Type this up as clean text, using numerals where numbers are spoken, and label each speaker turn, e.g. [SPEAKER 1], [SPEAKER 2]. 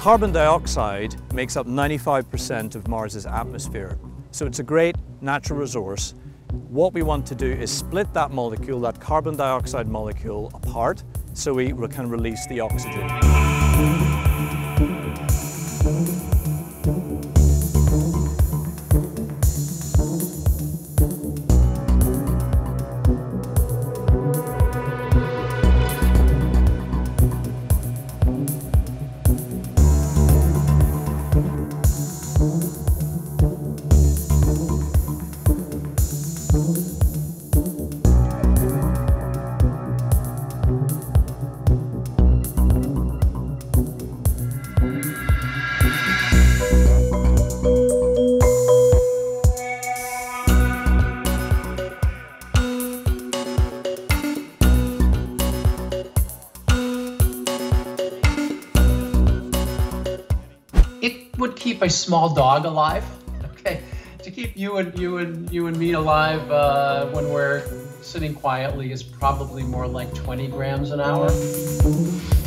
[SPEAKER 1] Carbon dioxide makes up 95% of Mars's atmosphere, so it's a great natural resource. What we want to do is split that molecule, that carbon dioxide molecule, apart so we can release the oxygen.
[SPEAKER 2] Would keep a small dog alive, okay? To keep you and me alive when we're sitting quietly is probably more like 20 grams an hour.